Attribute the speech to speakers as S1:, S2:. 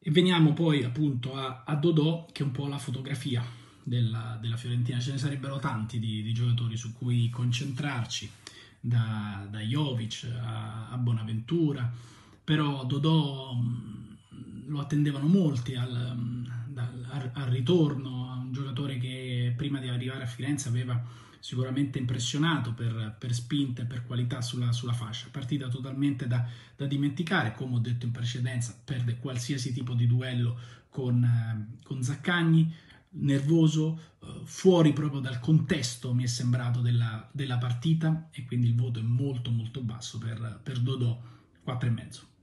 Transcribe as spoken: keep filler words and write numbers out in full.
S1: E veniamo poi appunto a, a Dodò, che è un po' la fotografia della, della Fiorentina. Ce ne sarebbero tanti di, di giocatori su cui concentrarci, da, da Jovic a, a Bonaventura, però Dodò mh, lo attendevano molti al, mh, dal- al- al ritorno, a un giocatore che prima di arrivare a Firenze aveva sicuramente impressionato per, per spinta e per qualità sulla, sulla fascia. Partita totalmente da, da dimenticare, come ho detto in precedenza, perde qualsiasi tipo di duello con, eh, con Zaccagni, nervoso, eh, fuori proprio dal contesto, mi è sembrato, della, della partita, e quindi il voto è molto molto basso per, per Dodò, quattro e mezzo.